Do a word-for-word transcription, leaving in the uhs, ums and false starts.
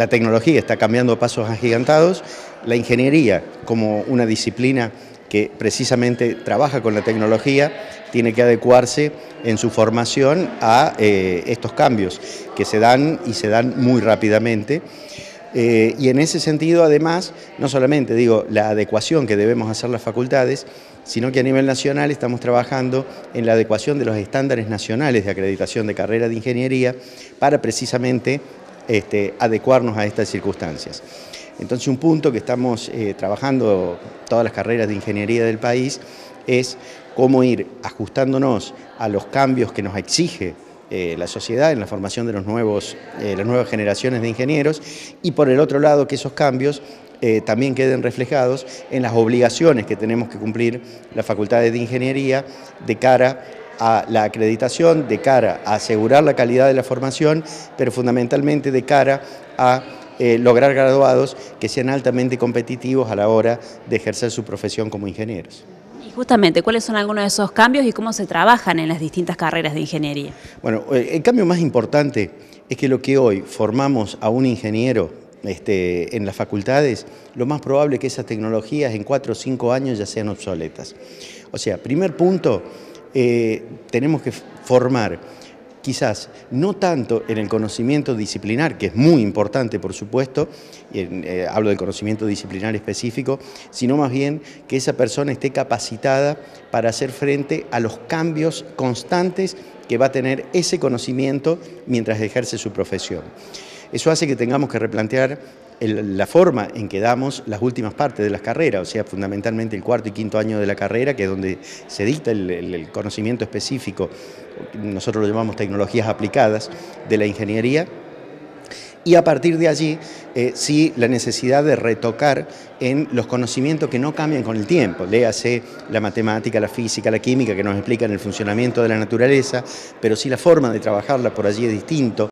la tecnología está cambiando a pasos agigantados, la ingeniería como una disciplina que precisamente trabaja con la tecnología, tiene que adecuarse en su formación a eh, estos cambios que se dan y se dan muy rápidamente. Eh, y en ese sentido, además, no solamente digo la adecuación que debemos hacer las facultades, sino que a nivel nacional estamos trabajando en la adecuación de los estándares nacionales de acreditación de carrera de ingeniería para precisamente este, adecuarnos a estas circunstancias. Entonces, un punto que estamos eh, trabajando todas las carreras de ingeniería del país es cómo ir ajustándonos a los cambios que nos exige eh, la sociedad en la formación de los nuevos, eh, las nuevas generaciones de ingenieros, y por el otro lado que esos cambios eh, también queden reflejados en las obligaciones que tenemos que cumplir las facultades de ingeniería de cara a la acreditación, de cara a asegurar la calidad de la formación, pero fundamentalmente de cara a Eh, lograr graduados que sean altamente competitivos a la hora de ejercer su profesión como ingenieros. Y justamente, ¿cuáles son algunos de esos cambios y cómo se trabajan en las distintas carreras de ingeniería? Bueno, el cambio más importante es que lo que hoy formamos a un ingeniero este, en las facultades, lo más probable es que esas tecnologías en cuatro o cinco años ya sean obsoletas. O sea, primer punto, eh, tenemos que formar quizás no tanto en el conocimiento disciplinar, que es muy importante por supuesto, y en, eh, hablo del conocimiento disciplinar específico, sino más bien que esa persona esté capacitada para hacer frente a los cambios constantes que va a tener ese conocimiento mientras ejerce su profesión. Eso hace que tengamos que replantear el, la forma en que damos las últimas partes de las carreras, o sea, fundamentalmente el cuarto y quinto año de la carrera, que es donde se dicta el, el, el conocimiento específico, nosotros lo llamamos tecnologías aplicadas de la ingeniería, y a partir de allí eh, sí la necesidad de retocar en los conocimientos que no cambian con el tiempo, léase la matemática, la física, la química que nos explican el funcionamiento de la naturaleza, pero sí la forma de trabajarla por allí es distinto,